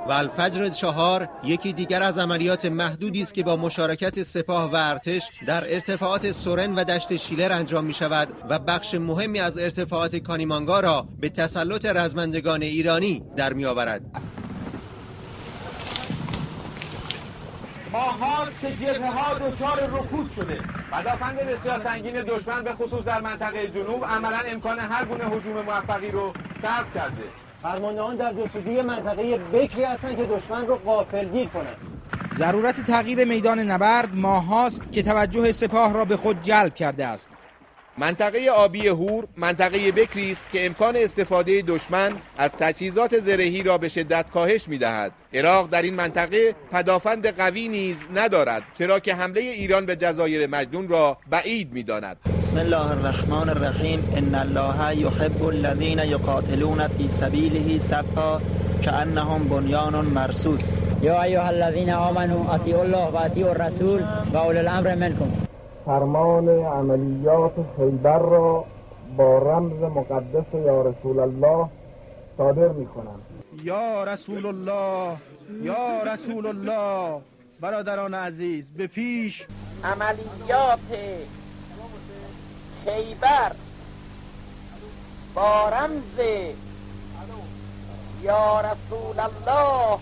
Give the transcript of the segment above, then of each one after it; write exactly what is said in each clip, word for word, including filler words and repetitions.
و الفجر چهار یکی دیگر از عملیات محدودی است که با مشارکت سپاه و ارتش در ارتفاعات سورن و دشت شیلر انجام می شود و بخش مهمی از ارتفاعات کانیمانگا را به تسلط رزمندگان ایرانی در می آورد. ماهان که جبهه ها دچار رکود شده. پدافند بسیار سنگین دشمن به خصوص در منطقه جنوب عملا امکان هر گونه هجوم موفقی رو سلب کرده. فرماندهان در جستجوی منطقه بکری هستند که دشمن رو غافلگیر کنند. ضرورت تغییر میدان نبرد ماهاست که توجه سپاه را به خود جلب کرده است. منطقه آبی هور منطقه بکری است که امکان استفاده دشمن از تجهیزات زرهی را به شدت کاهش می‌دهد. عراق در این منطقه پدافند قوی نیز ندارد، چرا که حمله ایران به جزایر مجنون را بعید می‌داند. بسم الله الرحمن الرحیم. ان الله یحب الذین یقاتلون فی سبیله صفا کأنهم بنیان مرصوص. یا ایها الذین آمنوا اطیعوا الله و اطیعوا الرسول و اولی الامر منکم. فرمان عملیات خیبر را با رمز مقدس یا رسول الله صادر می کنم. یا رسول الله، یا رسول الله. برادران عزیز، به پیش. عملیات خیبر با رمز یا رسول الله.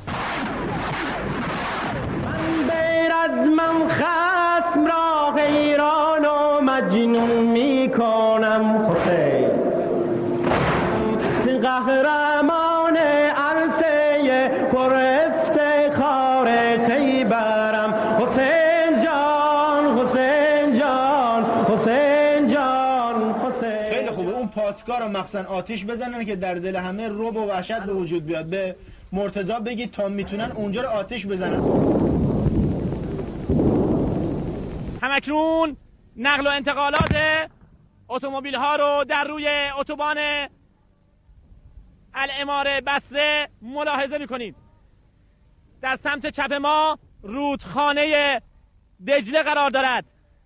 من بیر از من خصم را حیران و مجنون می کنم. حسین قهرمان عرصه پر افتخار خیبرم. حسین جان، حسین جان، حسین جان، حسین. خیلی خوبه. اون پاسکار رو مخزن آتش بزنن که در دل همه رعب و وحشت به وجود بیاد. به مرتضی بگید تا میتونن اونجا رو آتش بزنن. همکنون نقل و انتقالات اتومبیل ها رو در روی اتوبان العماره بصره ملاحظه میکنید. در سمت چپ ما رودخانه دجله قرار دارد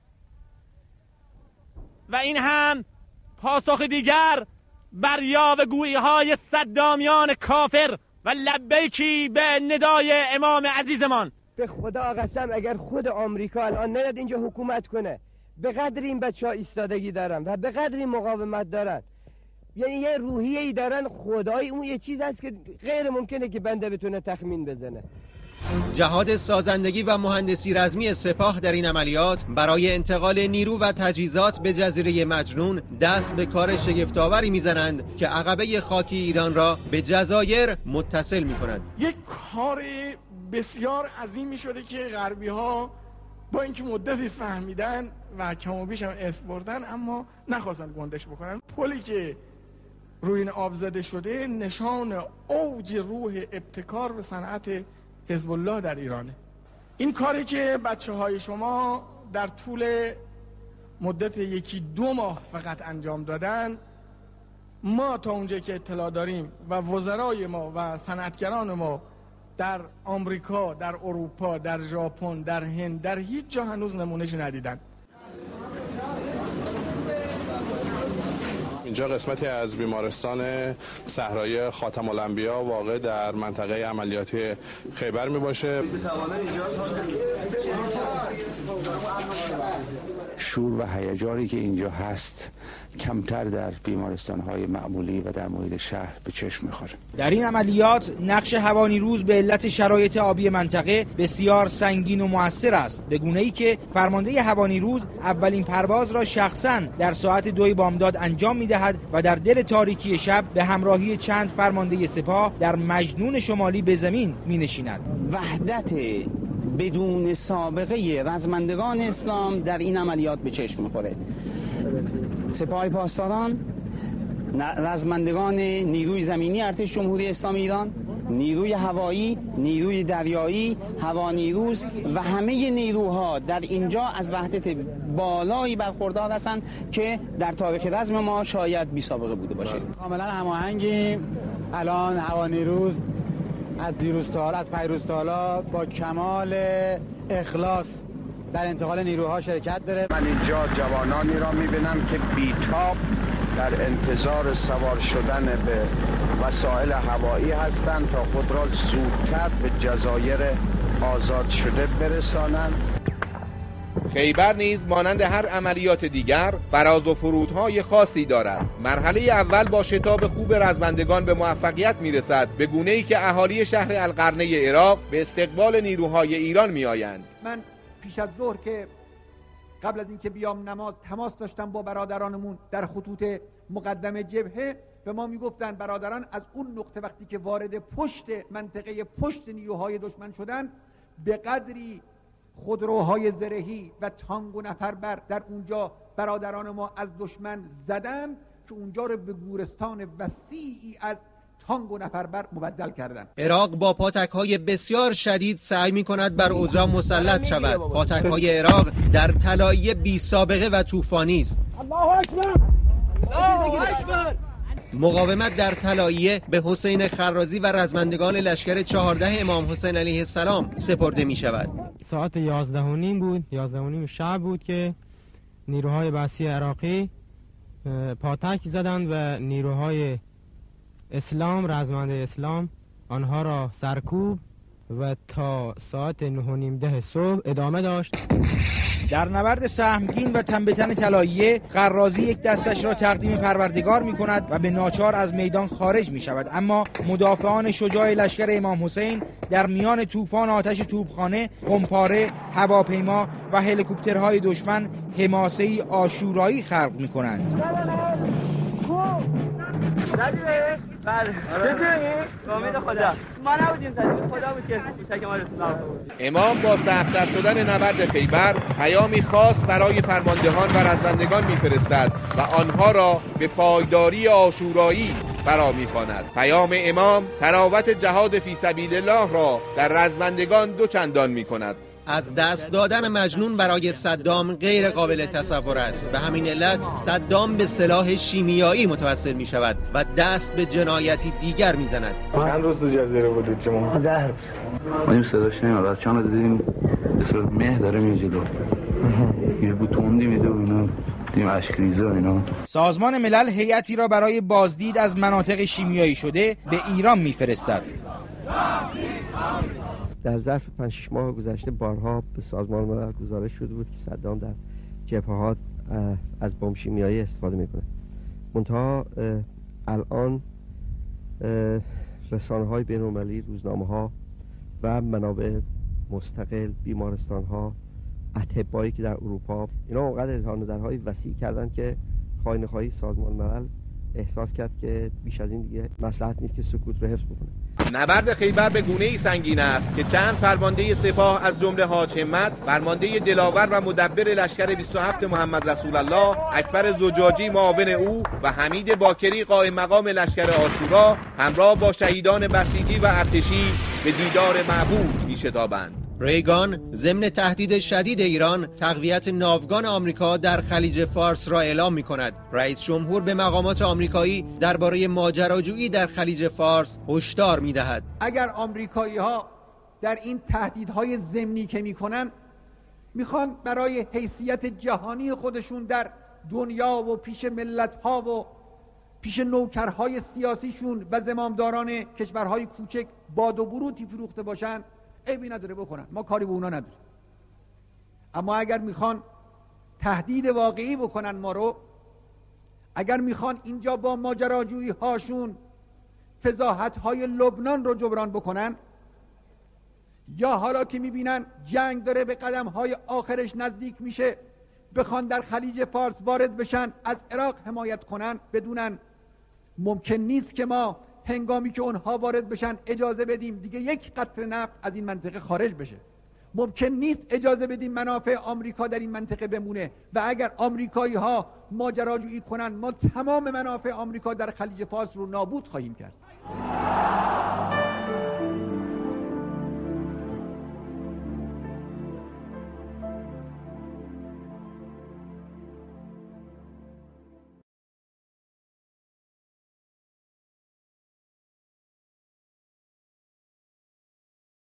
و این هم پاسخ دیگر بر یاوه‌گویی های صدامیان کافر و لبیکی به ندای امام عزیزمان. به خدا قسم اگر خود آمریکا الان نیاد اینجا حکومت کنه، به قدر این بچه‌ها ایستادگی دارن و به قدر این مقاومت دارن، یعنی یه روحیه ای دارن، خدای اون یه چیز هست که غیر ممکنه که بنده بتونه تخمین بزنه. جهاد سازندگی و مهندسی رزمی سپاه در این عملیات برای انتقال نیرو و تجهیزات به جزیره مجنون دست به کار شگفت‌آوری میزنند که عقبه خاکی ایران را به جزایر متصل میکنند. یک کار بسیار عظیمی شده که غربی ها با اینکه مدتی فهمیدن و کم و بیش هم اسم بردن اما نخواستن گندش بکنن. پلی که روی این آب زده شده نشان اوج روح ابتکار و صنعت حزب الله در ایرانه. این کاری که بچه های شما در طول مدت یکی دو ماه فقط انجام دادن، ما تا اونجا که اطلاع داریم و وزرای ما و صنعتگران ما در آمریکا، در اروپا، در ژاپن، در هند، در هیچ جا هنوز نمونهش ندیدن. اینجا قسمتی از بیمارستان صحرایی خاتم الانبیا واقع در منطقه عملیاتی خیبر می باشه. شور و هیجانی که اینجا هست کمتر در بیمارستان‌های معمولی و در محیط شهر به چشم می‌خوره. در این عملیات نقش هوانیروز به علت شرایط آبی منطقه بسیار سنگین و مؤثر است، به گونه‌ای که فرمانده هوانیروز اولین پرواز را شخصاً در ساعت دوی بامداد انجام می‌دهد و در دل تاریکی شب به همراهی چند فرمانده سپاه در مجنون شمالی به زمین می‌نشیند. وحدت بدون سابقه رزمندگان اسلام در این عملیات به چشم می‌خوره. سپاه پاسداران، رزمندگان نیروی زمینی ارتش جمهوری اسلامی ایران، نیروی هوایی، نیروی دریایی، هوانیروز و همه نیروها در اینجا از وحدت بالایی برخوردار هستند که در تاریخ رزم ما شاید بی سابقه بوده باشه. کاملا هماهنگیم. الان هوانیروز از دیروز تا حالا، از پیروز تا حالا با کمال اخلاص در انتقال نیروها شرکت داره. من اینجا جوانانی را میبینم که بیتاب در انتظار سوار شدن به وسایل هوایی هستند تا خود را زودتر به جزایر آزاد شده برسانند. خیبر نیز مانند هر عملیات دیگر فراز و فرودهای خاصی دارد. مرحله اول با شتاب خوب رزمندگان به موفقیت میرسد، به گونه‌ای که اهالی شهر القرنه عراق به استقبال نیروهای ایران میآیند. من پیش از ظهر که قبل از اینکه بیام نماز تماس داشتم با برادرانمون در خطوط مقدم جبهه، به ما میگفتن برادران از اون نقطه وقتی که وارد پشت منطقه پشت نیروهای دشمن شدن، به قدری خودروهای زرهی و تانک و نفربر در اونجا برادران ما از دشمن زدن که اونجا رو به گورستان وسیعی از تانک و نفربر مبدل کردن. عراق با پاتک‌های بسیار شدید سعی می‌کند بر اوضاع مسلط شود. پاتک‌های عراق در طلایه بی سابقه و طوفانی است. الله اکبر، الله اکبر. مقاومت در طلایه به حسین خرازی و رزمندگان لشکر چهارده امام حسین علیه السلام سپرده می شود. ساعت یازده و نیم بود، یازده و نیم شب بود که نیروهای بحثی عراقی پاتک زدند و نیروهای اسلام، رزمنده اسلام، آنها را سرکوب و تا ساعت نه و نیم ده صبح ادامه داشت. در نبرد سهمگین و تن به تن طلایه، خرازی یک دستش را تقدیم پروردگار می کند و به ناچار از میدان خارج می شود، اما مدافعان شجاع لشکر امام حسین در میان طوفان آتش توپخانه، خمپاره، هواپیما و هلیکوپترهای دشمن حماسه‌ای آشورایی خلق می کنند. امام با سخت‌تر شدن نبرد خیبر پیامی خاص برای فرماندهان و رزمندگان می‌فرستد و آنها را به پایداری آشورایی فرا می‌خواند. پیام امام تراوت جهاد فی سبیل الله را در رزمندگان دو چندان می‌کند. از دست دادن مجنون برای صدام غیر قابل تصور است. به همین علت صدام به سلاح شیمیایی متوسل می شود و دست به جنایتی دیگر می زند. چند روز تو جزیره بودید شما؟ ده روز. ما این صداش نمید. از چند دیدیم به صورت مه داره می جلو. یه بوتوندی میده و اینا. دیدیم اشکریزه و اینا. سازمان ملل هیئتی را برای بازدید از مناطق شیمیایی شده به ایران می فرستد. در ظرف پنج شش ماه گذشته بارها به سازمان ملل گزارش شده بود که صدام در جبهات از بمب شیمیایی استفاده میکنه. منتها الان رسانه‌های بین‌المللی، روزنامه‌ها و منابع مستقل، بیمارستان‌ها، اطبایی که در اروپا، اینا اونقدر اظهار نظرهای وسیع کردن که خواهی سازمان ملل احساس کرد که بیش از این دیگه مصلحت نیست که سکوت رو حفظ بکنه. نبرد خیبر به گونه‌ای سنگین است که چند فرمانده سپاه از جمله حاج همت، فرمانده دلاور و مدبر لشکر بیست و هفت محمد رسول الله، اکبر زجاجی معاون او و حمید باکری قائم مقام لشکر عاشورا همراه با شهیدان بسیجی و ارتشی به دیدار معبود می‌شتابند. ریگان ضمن تهدید شدید ایران تقویت ناوگان آمریکا در خلیج فارس را اعلام می کند. رئیس جمهور به مقامات آمریکایی درباره ماجراجویی در خلیج فارس هشدار می دهد. اگر آمریکایی ها در این تهدیدهای ضمنی که می کنن میخوان برای حیثیت جهانی خودشون در دنیا و پیش ملت ها و پیش نوکرهای سیاسیشون و زمامداران کشورهای کوچک باد و بروتی فروخته باشن، عیبی نداره بکنن، ما کاری به اونا نداریم. اما اگر میخوان تهدید واقعی بکنن ما رو، اگر میخوان اینجا با ماجراجویی هاشون فضاحت های لبنان رو جبران بکنن، یا حالا که میبینن جنگ داره به قدم های آخرش نزدیک میشه بخوان در خلیج فارس وارد بشن از عراق حمایت کنن، بدونن ممکن نیست که ما هنگامی که اونها وارد بشن اجازه بدیم دیگه یک قطره نفت از این منطقه خارج بشه. ممکن نیست اجازه بدیم منافع آمریکا در این منطقه بمونه و اگر آمریکایی ها ماجراجویی کنن ما تمام منافع آمریکا در خلیج فارس رو نابود خواهیم کرد.